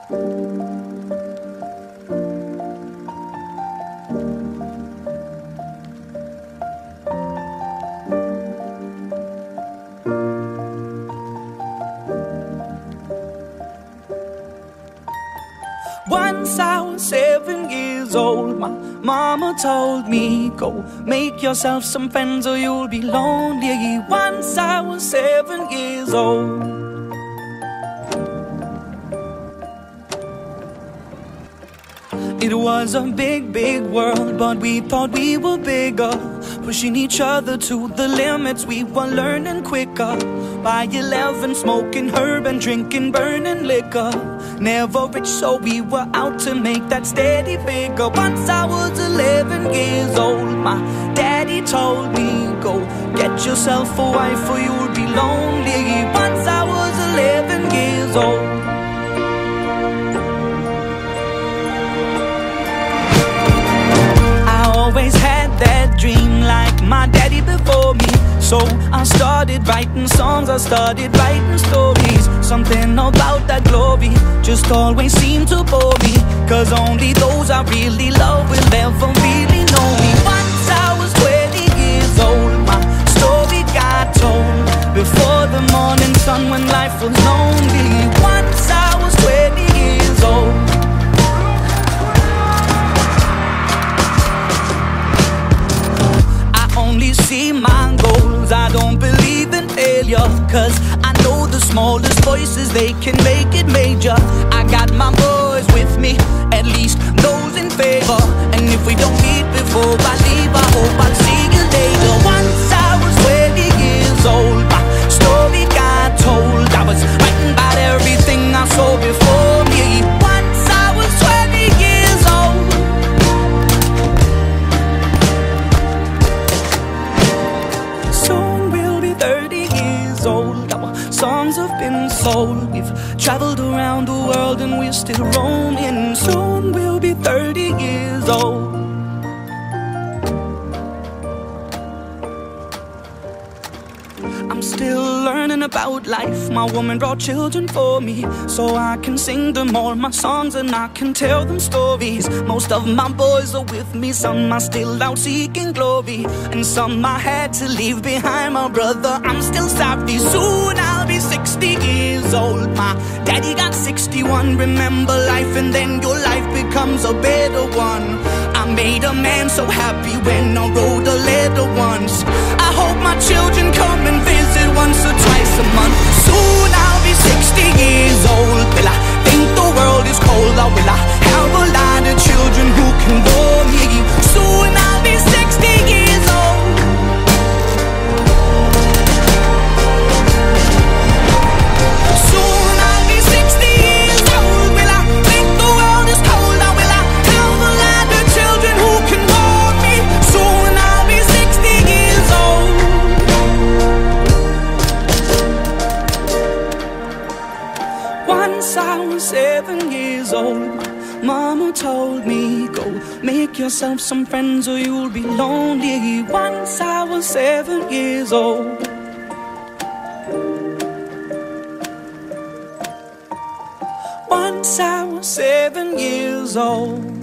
Once I was 7 years old, my mama told me, go make yourself some friends or you'll be lonely. Once I was 7 years old. It was a big, big world, but we thought we were bigger, pushing each other to the limits. We were learning quicker. By 11, smoking herb and drinking burning liquor. Never rich, so we were out to make that steady figure. Once I was 11 years old, my daddy told me, go get yourself a wife or you'll be lonely. Once I was 11 years old. Always had that dream like my daddy before me. So I started writing songs, I started writing stories. Something about that glory just always seemed to bore me, 'cause only those I really love will ever really know me. Once I was 20 years old, my story got told before the morning sun when life was lonely. Once I was 20 years old. Only see my goals, I don't believe in failure, 'cause I know the smallest voices, they can make it major. I got my boys with me, at least those in favor. And if we don't meet before I leave, I hope I'll see you later. Once I was 20 years old, my story got told. I was writing about everything I saw before me. Once I was 20 years old. Old. Our songs have been sold. We've traveled around the world and we're still roaming. Soon we'll be 30 years old. I'm still learning about life. My woman brought children for me, so I can sing them all my songs and I can tell them stories. Most of my boys are with me, some are still out seeking glory, and some I had to leave behind. My brother, I'm still sorry. Soon I'll be 60 years old. My daddy got 61. Remember life and then your life becomes a better one. I made a man so happy when I wrote a letter once. I hope my children come and visit once or twice a month. Soon I'll be 60 years old. Will I think the world is cold, or will I have a lot of children who can bore me? Soon I'll be 60 years old. Soon I'll be 60 years old. Will I think the world is cold, or will I have a lot of children who can bore me? Soon I'll be 60 years old. Once I was 7 years old, mama told me, go make yourself some friends or you'll be lonely. Once I was 7 years old. Once I was 7 years old.